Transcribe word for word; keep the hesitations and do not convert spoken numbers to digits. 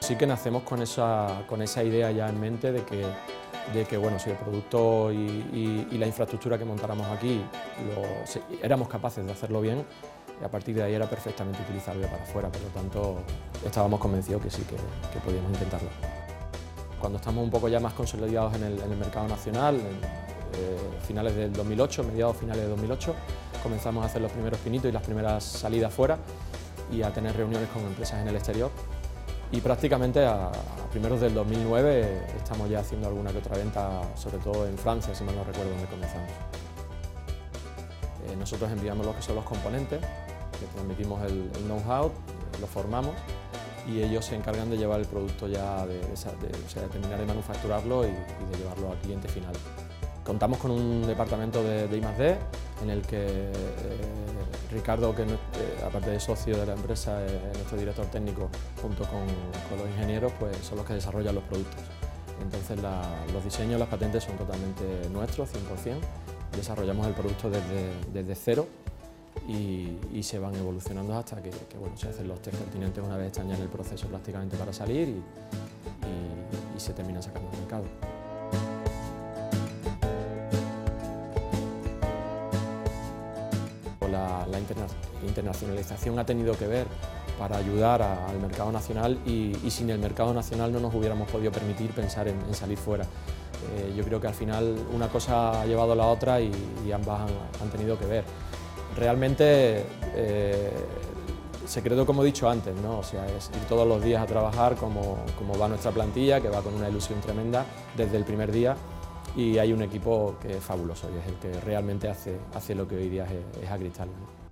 Sí que nacemos con esa, con esa idea ya en mente de que, de que bueno, si el producto y, y, y la infraestructura que montáramos aquí lo, si, éramos capaces de hacerlo bien, y a partir de ahí era perfectamente utilizable para afuera, por lo tanto estábamos convencidos que sí, que, que podíamos intentarlo. Cuando estamos un poco ya más consolidados en el, en el mercado nacional, en eh, finales del dos mil ocho, mediados finales de dos mil ocho, comenzamos a hacer los primeros pinitos y las primeras salidas fuera y a tener reuniones con empresas en el exterior. Y prácticamente a, a primeros del dos mil nueve estamos ya haciendo alguna que otra venta, sobre todo en Francia, si mal no recuerdo donde comenzamos. Eh, nosotros enviamos lo que son los componentes, le transmitimos el, el know-how, lo formamos y ellos se encargan de llevar el producto ya, de, de, de, o sea, de terminar de manufacturarlo y, y de llevarlo al cliente final. Contamos con un departamento de, de I más D en el que eh, Ricardo, que eh, aparte de socio de la empresa, es eh, nuestro director técnico, junto con, con los ingenieros, pues son los que desarrollan los productos. Entonces la, los diseños, las patentes son totalmente nuestros, cien por cien. Desarrollamos el producto desde, desde cero y, y se van evolucionando hasta que, que bueno, se hacen los test pertinentes una vez están ya en el proceso prácticamente para salir y, y, y se termina sacando al mercado. La, la interna, internacionalización ha tenido que ver para ayudar a, al mercado nacional y, y sin el mercado nacional no nos hubiéramos podido permitir pensar en, en salir fuera. Eh, yo creo que al final una cosa ha llevado a la otra y, y ambas han, han tenido que ver. Realmente, eh, secreto como he dicho antes, ¿no? O sea, es ir todos los días a trabajar como, como va nuestra plantilla, que va con una ilusión tremenda desde el primer día. Y hay un equipo que es fabuloso y es el que realmente hace, hace lo que hoy día es, es Agrictal.